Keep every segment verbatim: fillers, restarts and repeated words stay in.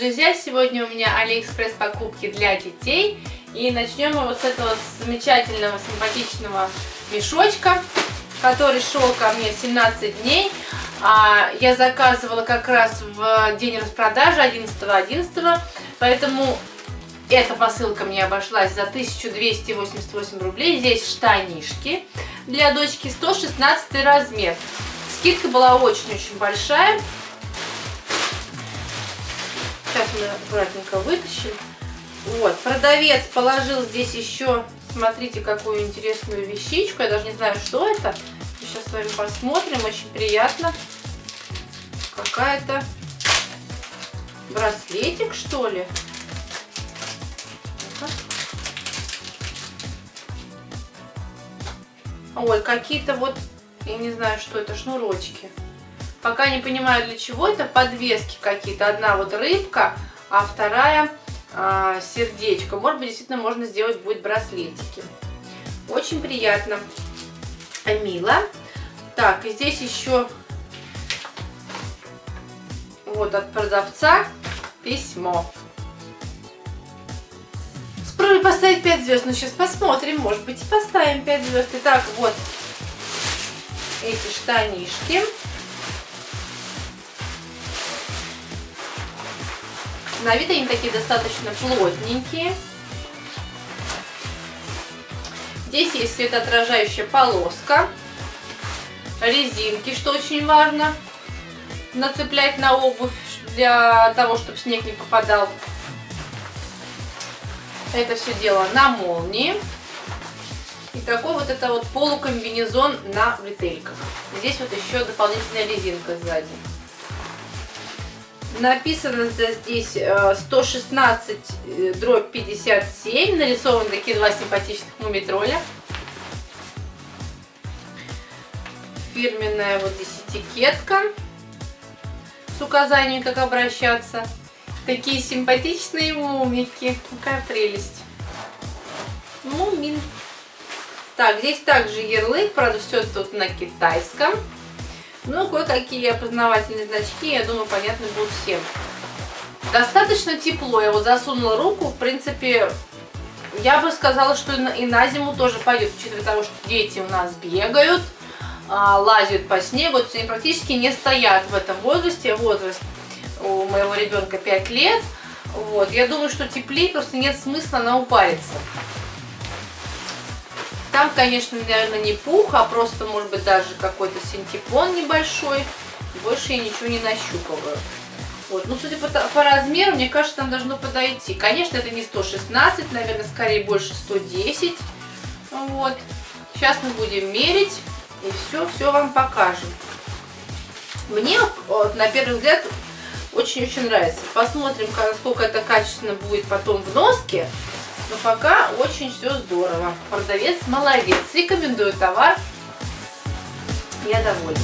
друзья! Сегодня у меня Алиэкспресс покупки для детей. И начнем мы вот с этого замечательного, симпатичного мешочка, который шел ко мне семнадцать дней. А я заказывала как раз в день распродажи одиннадцатого одиннадцатого, поэтому эта посылка мне обошлась за тысячу двести восемьдесят восемь рублей. Здесь штанишки для дочки, сто шестнадцатый размер. Скидка была очень-очень большая. Сейчас мы аккуратненько вытащим. Вот, продавец положил здесь еще, смотрите, какую интересную вещичку. Я даже не знаю, что это. Сейчас с вами посмотрим. Очень приятно. Какая-то браслетик, что ли? Ой, какие-то вот, я не знаю, что это, шнурочки. Пока не понимаю, для чего это. Подвески какие-то. Одна вот рыбка, а вторая а, сердечко. Может быть, действительно можно сделать будет браслетики. Очень приятно. Мило. Так, и здесь еще вот от продавца письмо. С просьбой поставить пять звезд. Ну, сейчас посмотрим. Может быть, и поставим пять звезд. Итак, вот эти штанишки. На вид они такие достаточно плотненькие. Здесь есть светоотражающая полоска. Резинки, что очень важно, нацеплять на обувь для того, чтобы снег не попадал. Это все дело на молнии. И такой вот это вот полукомбинезон на бретельках. Здесь вот еще дополнительная резинка сзади. Написано здесь сто шестнадцать дробь пятьдесят семь. Нарисованы такие два симпатичных мумитроля. Фирменная вот здесь этикетка с указанием, как обращаться. Такие симпатичные мумики. Какая прелесть. Мумин. Так, здесь также ярлык. Правда, все тут на китайском. Ну, кое-какие опознавательные значки, я думаю, понятны будут всем. Достаточно тепло. Я вот засунула руку. В принципе, я бы сказала, что и на зиму тоже пойдет, учитывая того, что дети у нас бегают, лазят по снегу. То есть они практически не стоят в этом возрасте. Возраст у моего ребенка пять лет. Вот. Я думаю, что теплее просто нет смысла на упариться. Там, конечно, наверное, не пух, а просто, может быть, даже какой-то синтепон небольшой. Больше я ничего не нащупываю. Вот. Ну, судя по, по размеру, мне кажется, там должно подойти. Конечно, это не сто шестнадцать, наверное, скорее больше сто десять. Вот. Сейчас мы будем мерить и все-все вам покажем. Мне, вот, на первый взгляд, очень-очень нравится. Посмотрим, насколько это качественно будет потом в носке. Но пока очень все здорово. Продавец молодец. Рекомендую товар. Я довольна.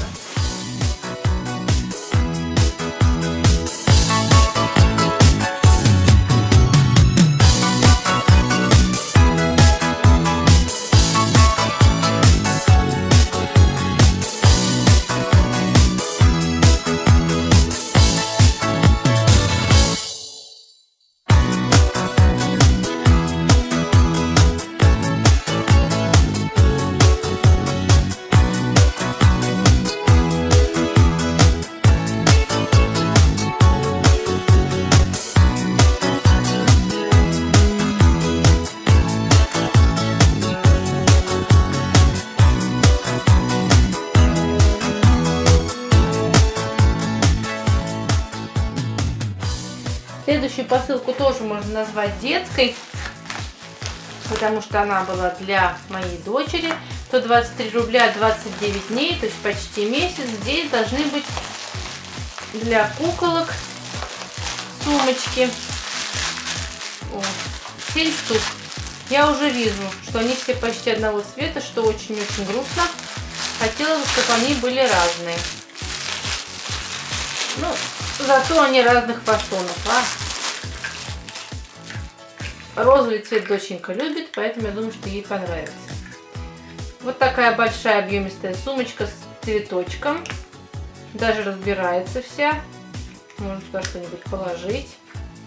Следующую посылку тоже можно назвать детской, потому что она была для моей дочери. сто двадцать три рубля двадцать девять дней, то есть почти месяц. Здесь должны быть для куколок сумочки. О, семь штук. Я уже вижу, что они все почти одного цвета, что очень-очень грустно. Хотелось бы, чтобы они были разные. Ну, зато они разных фасонов, а? Розовый цвет доченька любит, поэтому я думаю, что ей понравится. Вот такая большая объемистая сумочка с цветочком. Даже разбирается вся. Можно туда что-нибудь положить.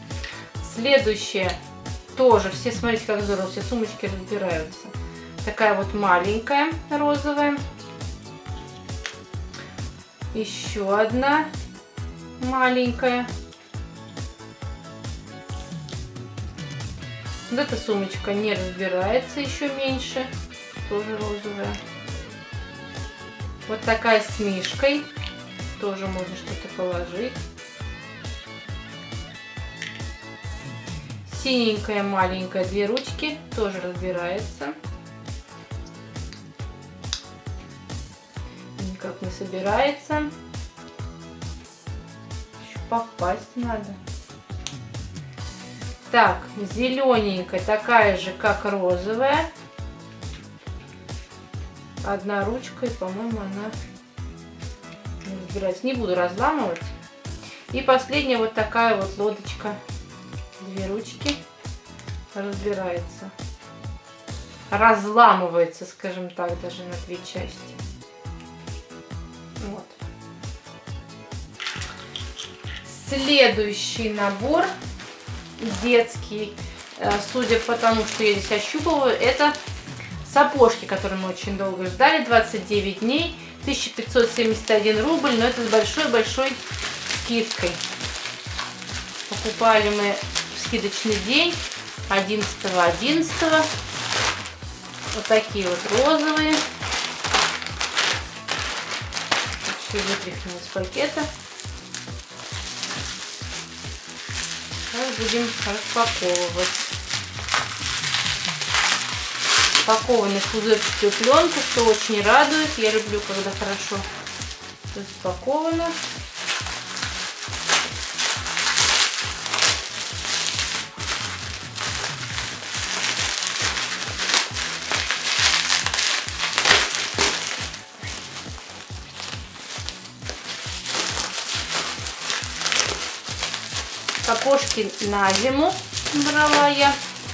Следующее. Тоже все, смотрите, как здорово, все сумочки разбираются. Такая вот маленькая розовая. Еще одна маленькая. Вот эта сумочка не разбирается, еще меньше. Тоже розовая. Вот такая с мишкой. Тоже можно что-то положить. Синенькая, маленькая, две ручки. Тоже разбирается. Никак не собирается. Еще попасть надо. Так, зелененькая, такая же, как розовая. Одна ручка, и, по-моему, она не разбирается. Не буду разламывать. И последняя вот такая вот лодочка. Две ручки. Разбирается. Разламывается, скажем так, даже на две части. Вот. Следующий набор. Детский, судя по тому, что я здесь ощупываю, это сапожки, которые мы очень долго ждали, двадцать девять дней, тысяча пятьсот семьдесят один рубль, но это с большой-большой скидкой. Покупали мы в скидочный день, одиннадцатого одиннадцатого. Вот такие вот розовые. Все вытряхнули из пакета. Будем распаковывать. Упакованы в пузырчатую пленку, что очень радует. Я люблю, когда хорошо распаковано. Сапожки на зиму брала я.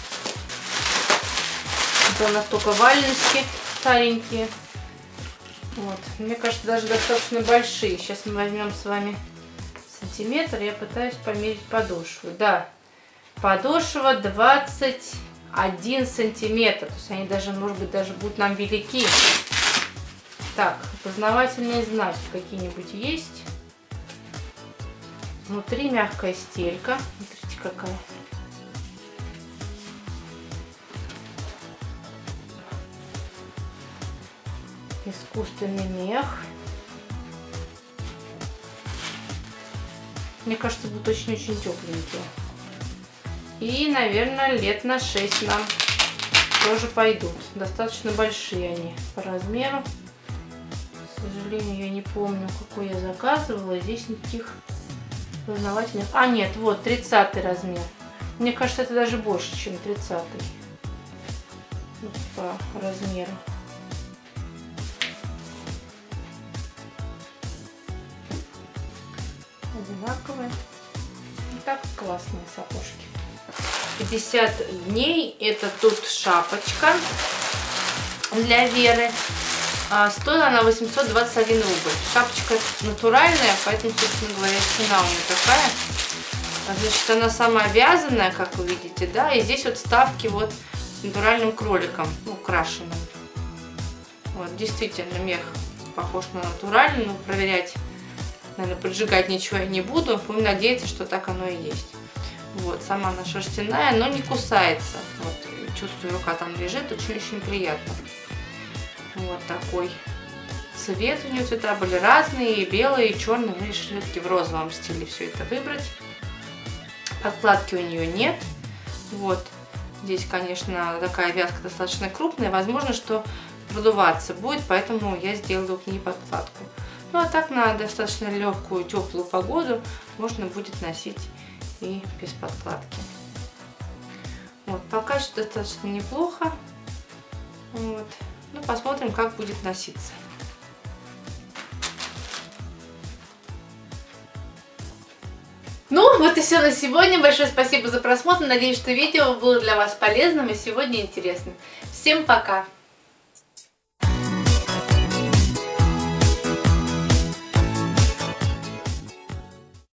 Это у нас только валеночки старенькие. Вот. Мне кажется, даже достаточно большие. Сейчас мы возьмем с вами сантиметр. Я пытаюсь померить подошву. Да, подошва двадцать один сантиметр. То есть они даже, может быть, даже будут нам велики. Так, опознавательные знаки какие-нибудь есть. Внутри мягкая стелька. Смотрите, какая. Искусственный мех. Мне кажется, будут очень-очень тепленькие. И, наверное, лет на шесть нам тоже пойдут. Достаточно большие они по размеру. К сожалению, я не помню, какой я заказывала. Здесь никаких познавательных. А, нет, вот тридцатый размер. Мне кажется, это даже больше, чем тридцатый. Вот по размеру. Одинаковые. Так, классные сапожки. пятьдесят дней. Это тут шапочка для Веры. А, стоила она восемьсот двадцать один рубль. Шапочка натуральная, поэтому, собственно говоря, цена у нее такая. Значит, она сама вязаная, как вы видите, да, и здесь вот вставки вот с натуральным кроликом, ну, украшенным. Вот, действительно, мех похож на натуральный, но проверять, наверное, поджигать ничего я не буду. Будем надеяться, что так оно и есть. Вот, сама она шерстяная, но не кусается. Вот, чувствую, рука там лежит, очень-очень приятно. Вот такой цвет у нее, цвета были разные, и белые, и черные. Мы решили все-таки в розовом стиле все это выбрать. Подкладки у нее нет. Вот здесь, конечно, такая вязка достаточно крупная. Возможно, что продуваться будет, поэтому я сделала к ней подкладку. Ну а так на достаточно легкую, теплую погоду можно будет носить и без подкладки. Вот, пока что достаточно неплохо. Вот. Ну, посмотрим, как будет носиться. Ну, вот и все на сегодня. Большое спасибо за просмотр. Надеюсь, что видео было для вас полезным и сегодня интересным. Всем пока!